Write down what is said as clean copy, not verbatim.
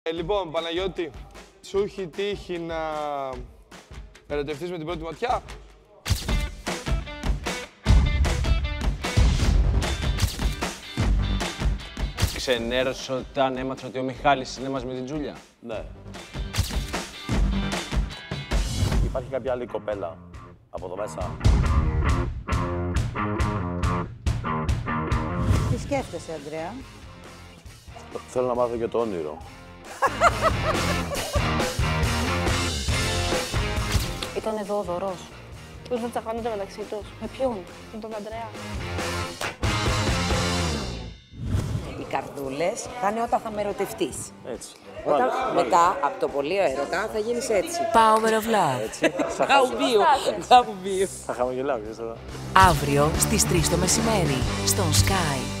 Λοιπόν, Παναγιώτη, σου έχει τύχει να ερωτευτείς με την πρώτη ματιά? Ξενέρωσε όταν έμαθα ότι ο Μιχάλης είναι μαζί με την Τζούλια. Ναι. Υπάρχει κάποια άλλη κοπέλα από εδώ μέσα? Τι σκέφτεσαι, Ανδρέα? Θέλω να μάθω και το όνειρο. Ήταν εδώ ο Δωρός. Πώς να τσακώνονται μεταξύ τους. Με ποιον? Με τον Ανδρέα. Οι καρδούλες θα είναι όταν θα με ερωτευτείς. Έτσι. Μετά, από το πολύ έρωτα, θα γίνεις έτσι. Power of Love. Έτσι. Γαουμπίου. Θα χαμογελάω, ξέρεις τώρα. Αύριο στις 3 το μεσημέρι στον Sky.